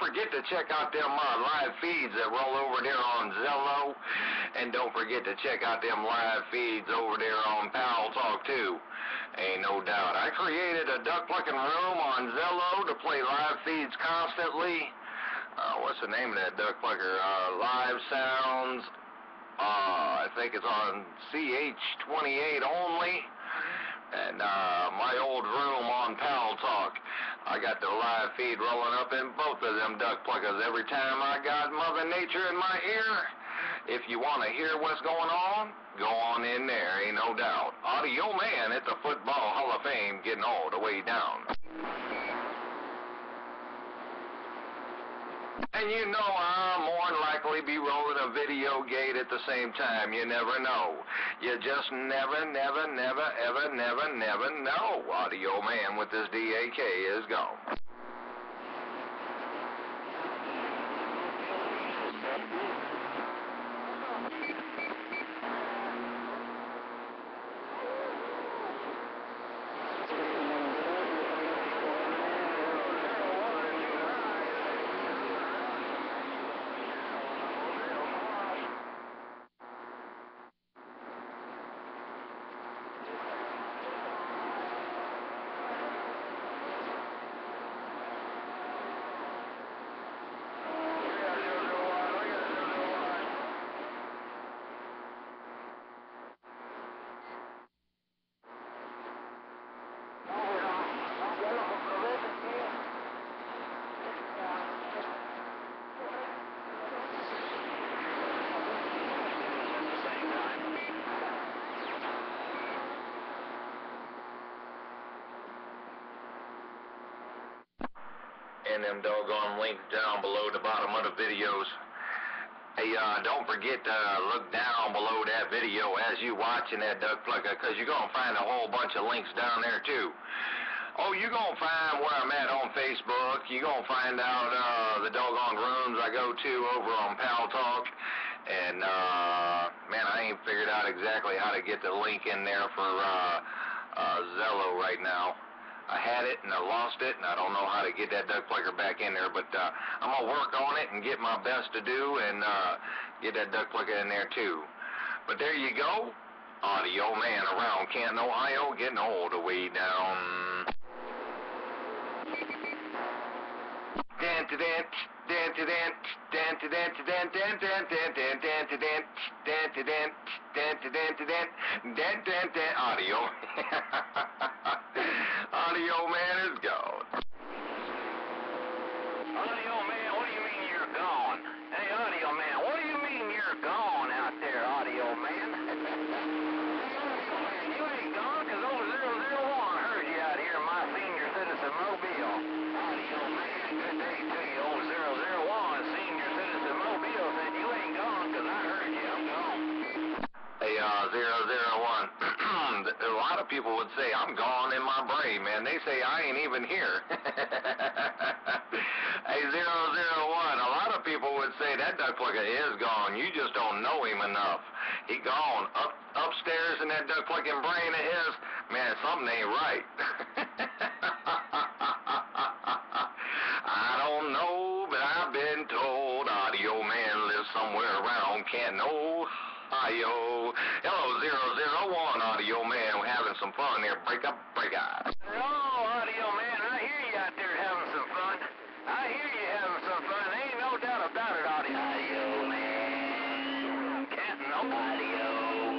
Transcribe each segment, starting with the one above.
forget to check out them live feeds that roll over there on Zello. And don't forget to check out them live feeds over there on Pal Talk, too. Ain't no doubt. I created a duck plucking room on Zello to play live feeds constantly. What's the name of that duck plucker? Live Sounds. I think it's on CH28 only. And my old room on Pal Talk. I got the live feed rolling up in both of them duck pluckers every time I got Mother Nature in my ear. If you want to hear what's going on, go on in there, ain't no doubt. Audio Man at the Football Hall of Fame getting all the way down. And you know I'll more than likely be rolling a video gate at the same time. You never know. You just never know. Audio Man with this DAK is gone. And them doggone links down below the bottom of the videos. Hey, don't forget to look down below that video as you watching that duck plucker, because you're going to find a whole bunch of links down there, too. Oh, you're going to find where I'm at on Facebook. You're going to find out the doggone rooms I go to over on Pal Talk. And, man, I ain't figured out exactly how to get the link in there for Zello right now. I had it and I lost it, and I don't know how to get that duck plucker back in there, but I'm going to work on it and get my best to do and get that duck plucker in there too. But there you go. Audio Man around Canton, Ohio, getting all the way down. Audio. Audio Man is gone. Audio Man, what do you mean you're gone? Hey, Audio Man, what do you mean you're gone out there, Audio Man? You ain't gone, because old 001 heard you out here in my senior citizen mobile. Audio Man, good day to you. Old 001, senior citizen mobile, said you ain't gone, because I heard you. I'm gone. Hey, 001. A lot of people would say I'm gone in my brain, man. They say I ain't even here. Hey, 001. A lot of people would say that duck plucker is gone. You just don't know him enough. He gone upstairs in that duck plucking brain of his. Man, something ain't right. I don't know, but I've been told Audio Man lives somewhere around Canton, Ohio. Hello, 001, Audio Man. We're having some fun here. Break up. Hello, Audio Man. I hear you out there having some fun. I hear you having some fun. There ain't no doubt about it, Audio Man. Canton, Audio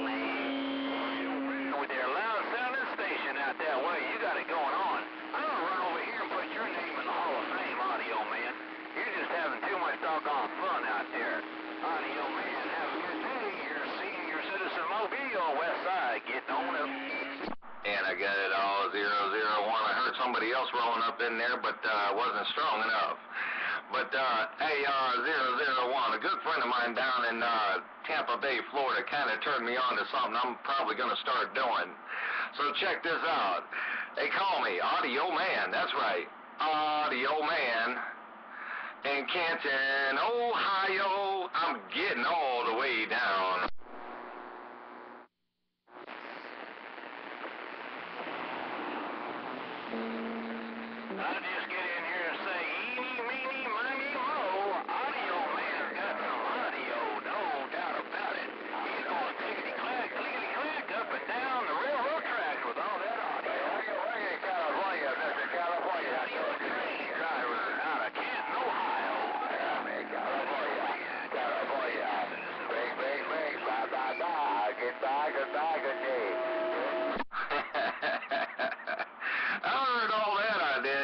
Man. With their loud sounding station out that way, you got it going on. I'm gonna run over here and put your name in the Hall of Fame, Audio Man. You're just having too much doggone fun out there. Audio Man, have a good day. You're a senior citizen mobile, West Side. Getting on up. And I got it all 001. I heard somebody else rolling up in there, but wasn't strong enough. But, hey, 001, a good friend of mine down in Tampa Bay, Florida, kind of turned me on to something I'm probably going to start doing. So check this out. They call me Audio Man. That's right. Audio Man. In Canton, Ohio, I'm getting all the way down. I just get in here and say, eeny, meeny, miny,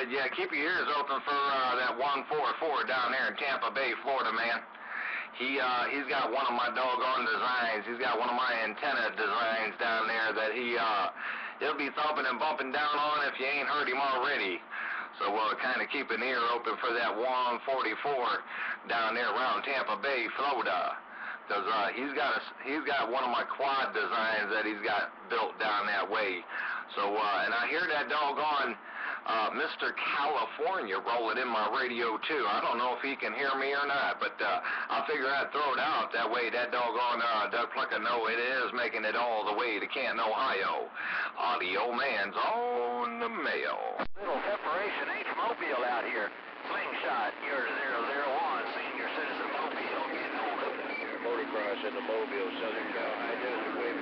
said, yeah, keep your ears open for that 144 down there in Tampa Bay, Florida, man. He's got one of my doggone designs. He's got one of my antenna designs down there that he'll be thumping and bumping down on if you ain't heard him already. So kind of keep an ear open for that 144 down there around Tampa Bay, Florida. Because he's got one of my quad designs that he's got built down that way. So, and I hear that doggone Mr. California rolling in my radio too. I don't know if he can hear me or not, but I figure I'd throw it out that way. That doggone Doug Plucker know it is making it all the way to Canton, Ohio. Audio Man's on the mail. Little separation H Mobile out here. Slingshot, you're 001, senior citizen Mobile, getting hold of it. Motocross in the Mobile, Southern Cal High Desert Wave.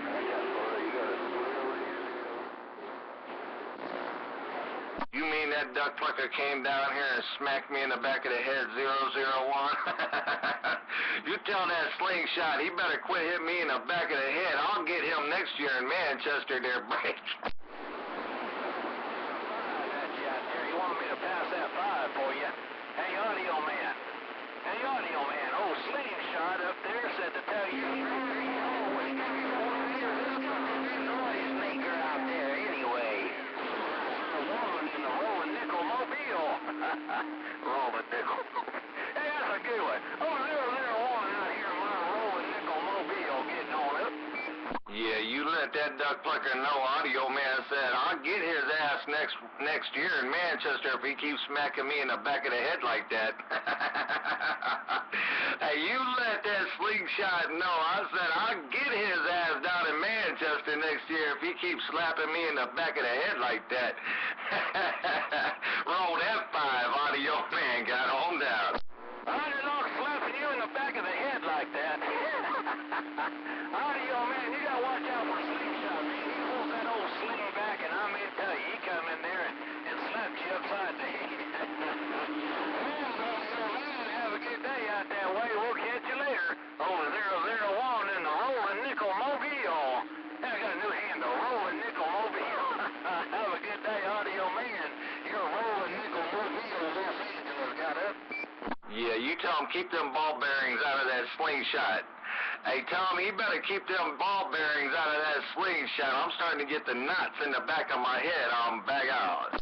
You mean that Duck Plucker came down here and smacked me in the back of the head, 001? You tell that Slingshot, he better quit hitting me in the back of the head. I'll get him next year in Manchester there, break. You want me to pass that 5 for you? Hey, Audio Man. Hey, Audio Man. Oh, Slingshot up there said to tell you. Noise maker out there anyway. In the Rolling Nickel Mobile. Rolling Nickel. Hey, that's a good one. Oh, 001 out here in my Rolling Nickel Mobile getting on it. Yeah, you let that Duck Plucker know. Audio Man said, I'll get his ass next year in Manchester if he keeps smacking me in the back of the head like that. Hey, you let that Slingshot know. I said, I'll get his ass down in Manchester next year if he keeps slapping me in the back of the head like that. Rolled F5, Audio Man got on down. I did not slapping you in the back of the head like that. Audio Man, you gotta watch out for Slingshot, man. He pulls that old sling back, and I mean to tell you, he come in there and slapped you upside the head. Man, have a good day out that way. We'll catch you later. Over 001 in the Rolling Nickel Mobile. Hey, I got a new handle, Rolling Nickel Mobile. Have a good day, Audio Man. You're Rolling Nickel Mobile, Los Angeles. Got it? Yeah, you tell him keep them ball bearings out of that Slingshot. Hey, tell him he better keep them ball bearings out of that Slingshot. I'm starting to get the knots in the back of my head. I'm back out.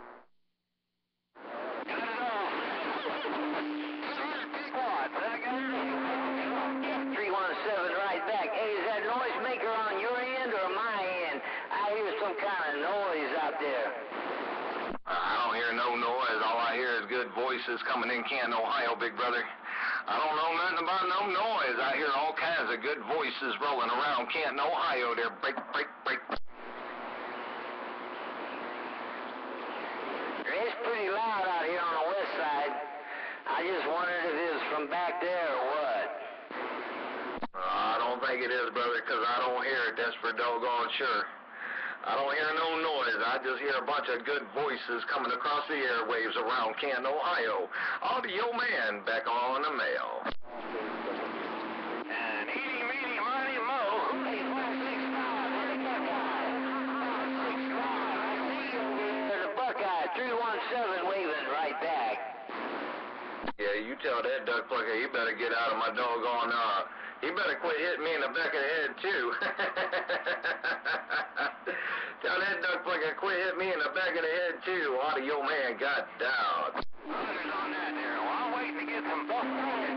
317 right back. Hey, is that noise maker on your end or my end? I hear some kind of noise out there. I don't hear no noise. All I hear is good voices coming in Canton, Ohio, big brother. I don't know nothing about no noise. I hear all kinds of good voices rolling around Canton, Ohio. They're break, break, break. It's pretty loud out here on the west side. I just wondered if it was from back there or what. I don't think it is, brother, because I don't hear it. That's for doggone sure. I don't hear no noise. I just hear a bunch of good voices coming across the airwaves around Canton, Ohio. Audio Man back on the mail. And eeny, meeny, miny, mo. Hey, 565. There's a Buckeye, 317 waving right back. Yeah, you tell that Duck Plucker he better get out of my doggone, he better quit hitting me in the back of the head, too. Tell that Duck Plucker quit hitting me in the back of the head, too. Audio Man got down. On that there. Well, I'm waiting to get some buff.